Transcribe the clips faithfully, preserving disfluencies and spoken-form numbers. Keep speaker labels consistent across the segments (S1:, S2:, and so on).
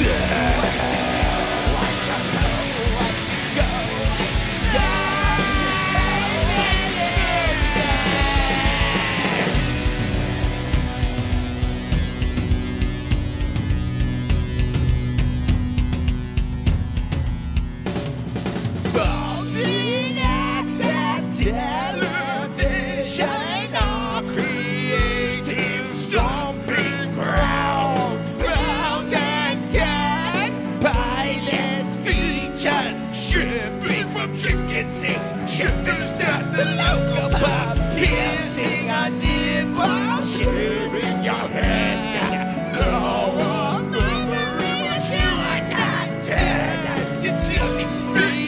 S1: Malden access television, our creative stomping ground. Round and gags, pilots, features, shipping from chicken sings, shivers down the local pubs, piercing our nipples, sharing your head. No one remembering what you are not dead. You took me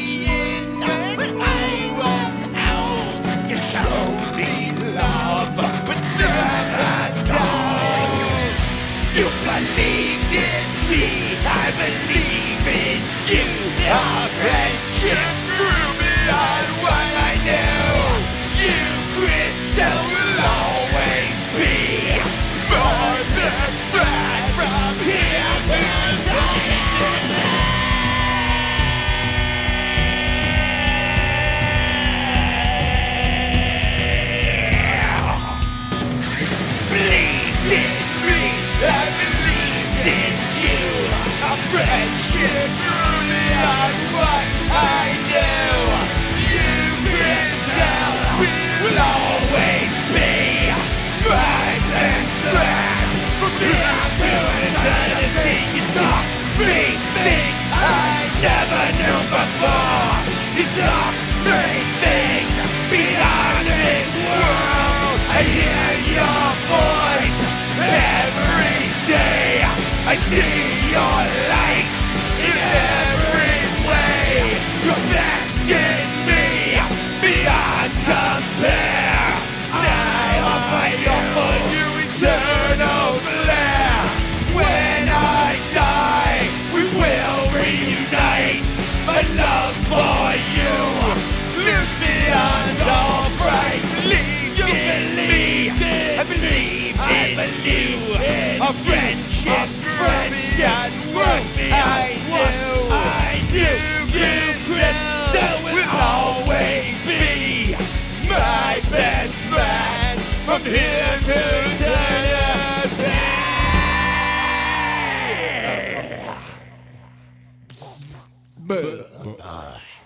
S1: you believed in me, I believe in you. Our friendship grew beyond what I knew. You, Chris Zell, will always be my best friend from here to eternity. Believed in me, I believed in you. Our friendship grew beyond what I knew. You, Chris Zell, will always be my best friend from here to eternity. You taught me things I never knew before. You taught me things beyond this world. I hear your voice every day. I see your light in every way. You're affecting me beyond compare. I offer you for you eternal glare. When I die, we will reunite. My love for you lives beyond all fright. Believe in me, I believe I believe in a friendship, friendship, what I knew. I knew you, Chris Zell, will always be my best man from here to eternity.